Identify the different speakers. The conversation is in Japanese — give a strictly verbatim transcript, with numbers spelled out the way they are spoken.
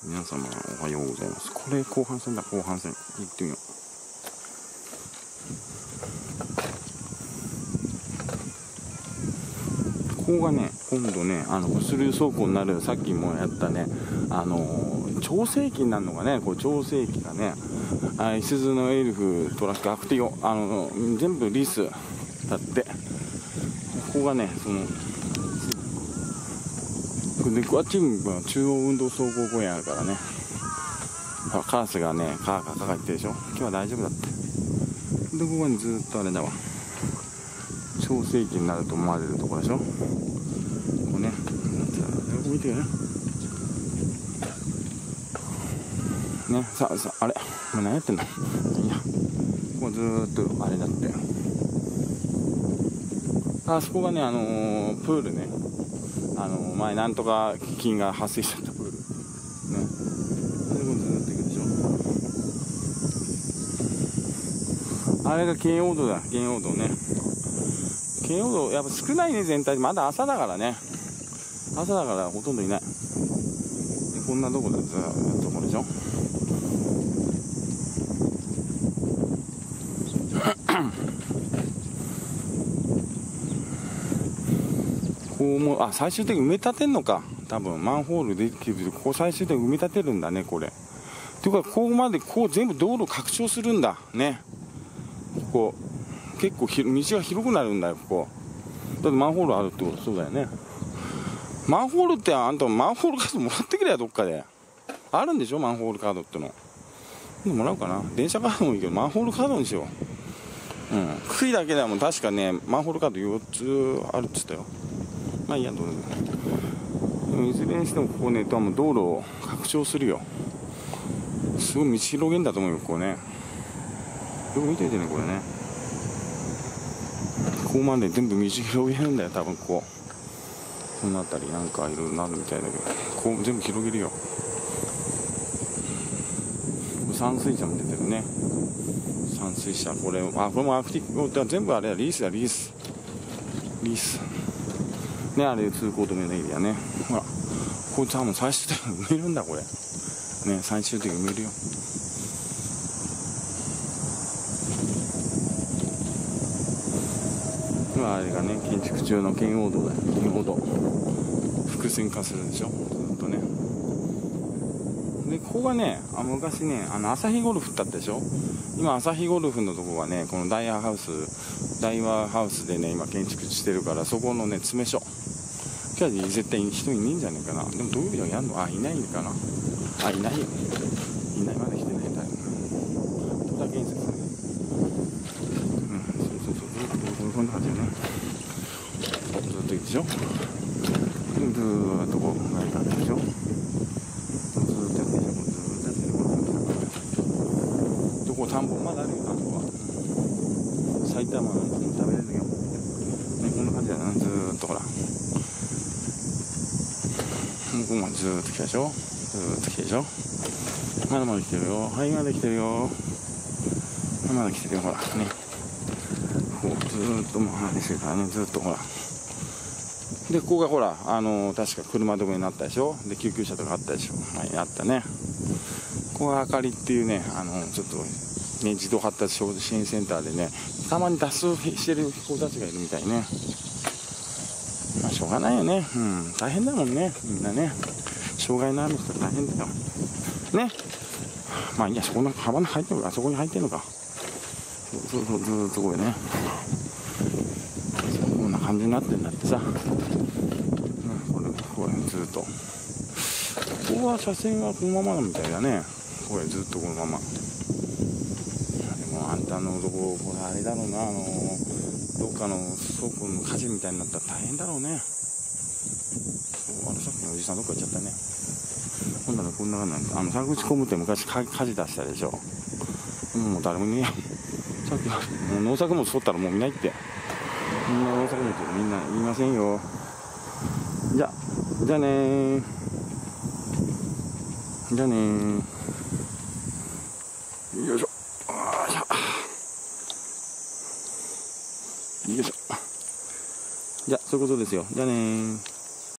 Speaker 1: 皆様おはようございます。これ後半戦だ、後半戦行ってみよう。ここがね、今度ね、あのスルー走行になる、さっきもやったね、あのー、調整機になるのがね、こう調整機がね、あいすゞのエルフトラックアクティオ、あの全部リスだって。ここがね、そのでこっちは中央運動総合公園あるからね、カラスがねカーカーカーカー言ってるでしょ。今日は大丈夫だって。でここにずっとあれだわ、調整機になると思われるところでしょ。こうね、見てよね。ね、さあさあ、あれお前何やってんの。いや、ここずーっとあれだって。あそこがね、あのー、プールね、あのー、前なんとか菌が発生しちゃったプールね。それもずーっと行くでしょ。あれが圏央道だ、圏央道ね。圏央道やっぱ少ないね、全体で。まだ朝だからね、朝だからほとんどいない。でこんなとこでずーっとこれでしょ。こうもあ最終的に埋め立てんのか、多分マンホールできる、ここ最終的に埋め立てるんだね、これ。というかここまでこう全部道路拡張するんだね。ここ結構ひ道が広くなるんだよ、ここ。だってマンホールあるってこと。そうだよね。マンホールってあんたマンホールカードもらってくれや、どっかで。あるんでしょ、マンホールカードっての。でもらおうかな。電車カードもいいけどマンホールカードにしよう。うん、杭だけでも確かねマンホールカードよっつあるっつったよ。まあいいや、どうぞ。でもいずれにしてもここね、多分道路を拡張するよ。すごい道広げんだと思うよ、ここね。よく見ててね、これね。ここまで全部道広げるんだよ、多分ここ。この辺りなんかいろいろなるみたいだけど、こう全部広げるよ。散水車も出てるね。散水車、これ、あ、これもアクティブ、全部あれだ、リースだ、リース。リース。ね、あれ通行止めのエリアね。ほら、これ多分最終的に埋めるんだ、これ。ね、最終的に埋めるよ。今あれがね、建築中の圏央道だよ、圏央道。複線化するでしょ、ずっとね。で、ここがね、あ昔ね、あの、朝日ゴルフってあったでしょ。今、朝日ゴルフのとこがね、このダイヤハウス、ダイワハウスでね、今建築してるから、そこのね、詰め所。今日は絶対人いねえんじゃねえかな。でも土曜日はやんの？あ、いないのかな。あ、いないよ。いない、まだ来てないんだよ。戸田建設ね。うん、そうそうそう、ずっとこんな感じよね。ずっと行くでしょ。ずーっとこう、やり方でしょ。ずーっとやってるでしょ。ずーっとやってる。どこ、田んぼ、まだあるよ、田んぼは。埼玉の食べれるよ。ね、こんな感じだよな、ずーっとほら。ここまでずーっと来たでしょ。ずーっと来てるでしょ。まだまだ来てるよ。はい、まだ来てるよ。まだ来てるよ、ほら。ね。こう、ずーっともう話してるからね、ずーっとほら。で、ここがほら、あのー、確か車止めになったでしょ。で、救急車とかあったでしょ。はい、あったね。ここがあかりっていうね、あのー、ちょっと、ね、児童発達障害支援センターでね、たまに脱走してる子たちがいるみたいね。まあ、しょうがないよね。うん、大変だもんね、みんなね。障害のある人は大変だよ。ね。まあいいや、そこの幅に入ってるか、あそこに入ってるのか。そうそう、ずーっとこれね。こんな感じになってんだってさ。うん、これ、これ、ずーっと。ここは車線はこのままみたいだね。これ、ずっとこのまま。でも、あんたのとこ、これあれだろうな、あのー、どっかの倉庫の火事みたいになったら大変だろうね。あれ、さっきのおじさんどっか行っちゃったね。ほんならこんな感じなんだ。あの、沢口工務店昔火事出したでしょ。もう誰もいねえや。さっきは、もう農作物取ったらもう見ないって。みんな農作物みんな言いませんよ。じゃ、じゃあねー。じゃあねー。よいしょ。あーしゃ。よいしょ。じゃあ、そういうことですよ。じゃあねー。